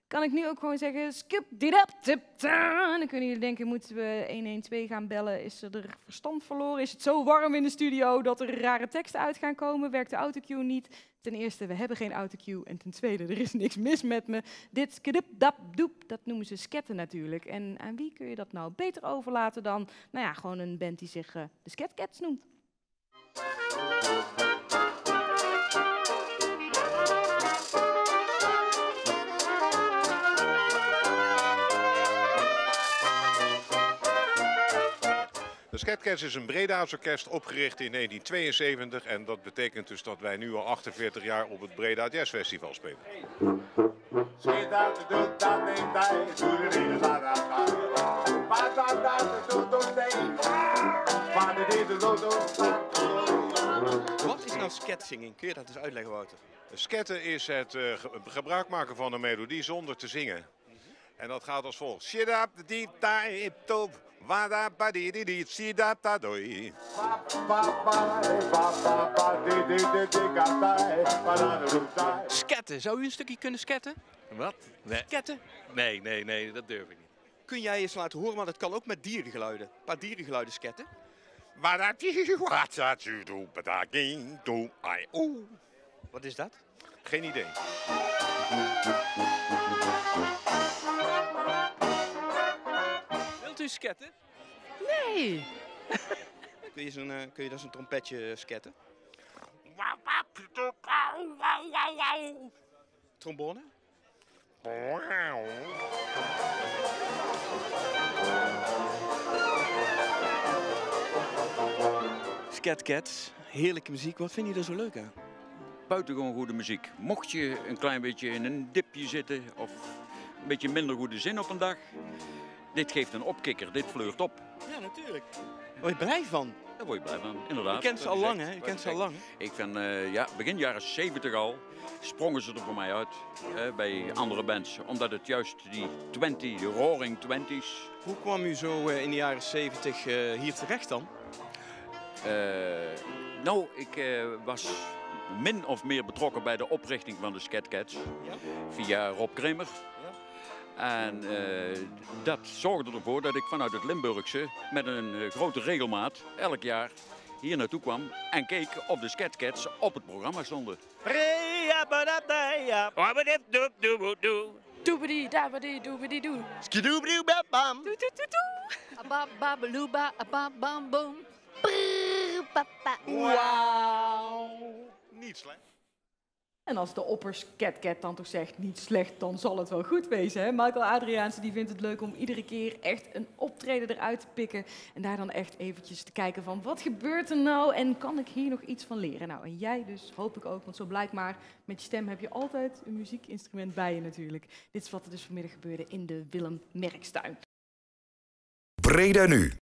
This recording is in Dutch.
kan ik nu ook gewoon zeggen, skip dit up, tip, ta. Dan kunnen jullie denken, moeten we 112 gaan bellen? Is er verstand verloren? Is het zo warm in de studio dat er rare teksten uit gaan komen? Werkt de autocue niet? Ten eerste, we hebben geen autocue. En ten tweede, er is niks mis met me. Dit skidip, dap, doep, dat noemen ze sketten natuurlijk. En aan wie kun je dat nou beter overlaten dan, nou ja, gewoon een band die zich de Skatcats noemt? De Skatcats is een Breda's orkest opgericht in 1972 en dat betekent dus dat wij nu al 48 jaar op het Breda Jazz Festival spelen. Wat is nou skatzinging? Kun je dat eens uitleggen, Wouter? Sketten is het gebruik maken van een melodie zonder te zingen. En dat gaat als volgt. Sketten. Zou u een stukje kunnen sketten? Wat? Nee. Sketten? Nee, dat durf ik niet. Kun jij eens laten horen, maar dat kan ook met dierengeluiden. Een paar dierengeluiden sketten. Wat is dat? Geen idee. Wilt u sketten? Nee! Kun je dat zo'n trompetje sketten? Trombone? Skatcats, heerlijke muziek. Wat vind je er zo leuk aan? Buitengewoon goede muziek. Mocht je een klein beetje in een dipje zitten of een beetje minder goede zin op een dag, dit geeft een opkikker, dit fleurt op. Ja, natuurlijk. Word je blij van? Daar word je blij van, inderdaad. Je kent ze al lang, hè? Je kent ze al lang. Ik ben begin jaren 70 al, sprongen ze er voor mij uit bij andere bands. Omdat het juist die roaring 20's. Hoe kwam u zo in de jaren 70 hier terecht dan? Ik was min of meer betrokken bij de oprichting van de Skatcats. Ja? Via Rob Kramer. Ja. En dat zorgde ervoor dat ik vanuit het Limburgse met een grote regelmaat elk jaar hier naartoe kwam en keek of de Skatcats op het programma stonden. Doobidi dabidi doobidi doo. Skidoobidi-bam-bam. Doe doe doe doe. Abababaluba, ababamboom. Wauw. Niet slecht. En als de opperskatcat dan toch zegt niet slecht, dan zal het wel goed wezen. Hè? Michael Adriaanse die vindt het leuk om iedere keer echt een optreden eruit te pikken. En daar dan echt eventjes te kijken van wat gebeurt er nou en kan ik hier nog iets van leren? Nou, en jij dus, hoop ik ook, want zo blijkt maar, met je stem heb je altijd een muziekinstrument bij je natuurlijk. Dit is wat er dus vanmiddag gebeurde in de Willem Merkstuin. Breda nu.